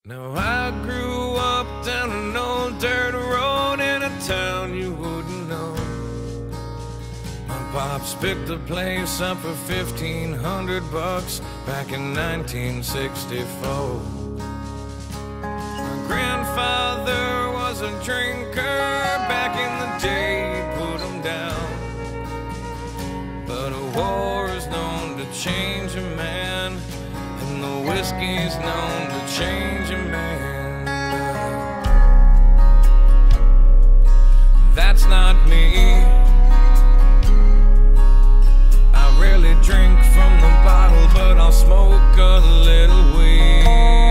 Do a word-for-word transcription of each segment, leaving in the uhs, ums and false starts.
Now I grew up down an old dirt road in a town you wouldn't know. My pops picked the place up for fifteen hundred bucks back in nineteen sixty-four. My grandfather was a drinker back in the day, he put him down. But a war is known to change a man, and the whiskey's known to change a man. That's not me. I rarely drink from the bottle, but I'll smoke a little weed.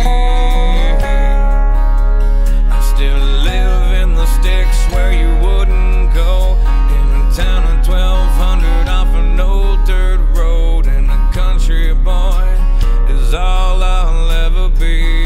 I still live in the sticks where you wouldn't go, in a town of twelve hundred off an old dirt road, and a country boy is all I'll ever be.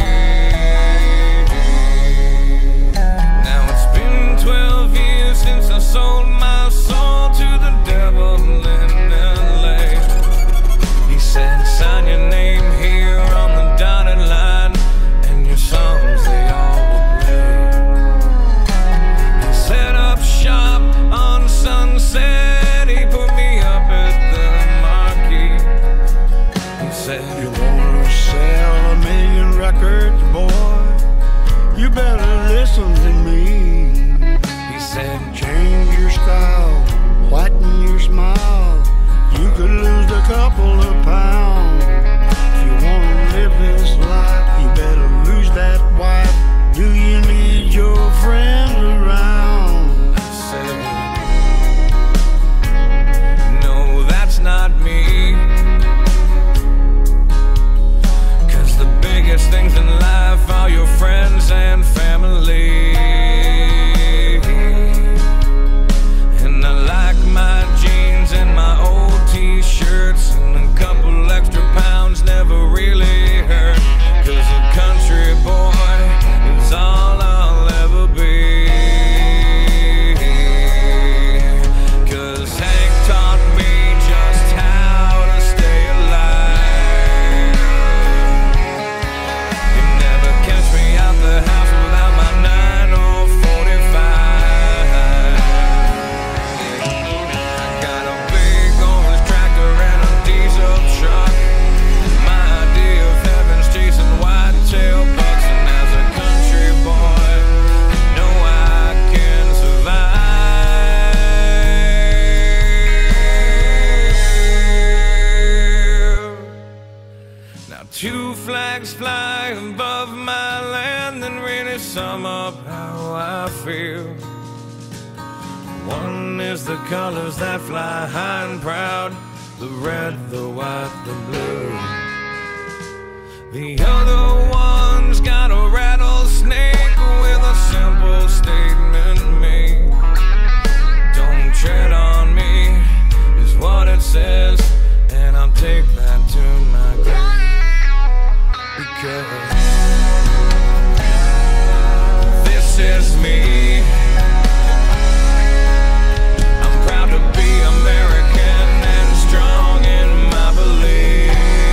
Now it's been twelve years since I sold my soul to the devil in L A. He said, sign your name here on the dotted line, and your songs they all will play. He set up shop on Sunset, he put me up at the marquee. He said, you wanna sell a million records, boy? You better listen to me. He said, change your style, whiten your smile. You could lose a couple of pounds. If you wanna live this life, you better lose that wife. Do you need your friends around? I said, no, that's not me. Cause the biggest things in life are your friends and family. And I like my jeans and my old t-shirts, and a couple extra pounds never really hurt. Cause a country boy is all I'll ever be. Cause Hank taught me just how to stay alive. You never catch me out the house without my nine or forty-five. I got a big orange tractor and a diesel truck. My idea of heaven's chasing whitetail bucks, and as a country boy, I know I can survive. Now two flags fly above my land and really sum up how I feel. One is the colors that fly high and proud, the red, the white, the blue. The other one's got a rattlesnake with a simple statement made. Don't tread on me, is what it says, and I'll take that to my grave. Because this is me. I'm proud to be American and strong in my belief.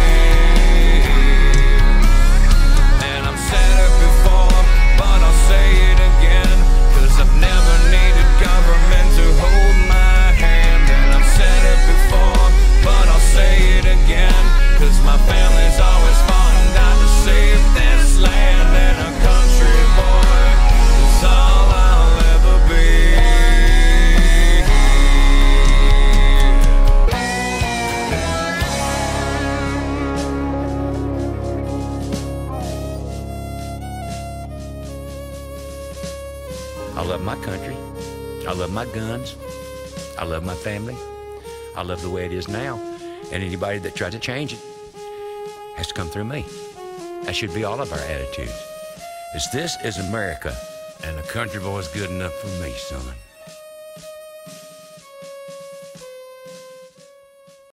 And I've said it before, but I'll say it again, cause I've never needed government to hold my hand. And I've said it before, but I'll say it again, cause my family's always fought and died to save this land. And a country boy is all I'll ever be. I love my country. I love my guns. I love my family. I love the way it is now. And anybody that tries to change it has to come through me. That should be all of our attitudes. Is this is America, and a country boy's good enough for me, son.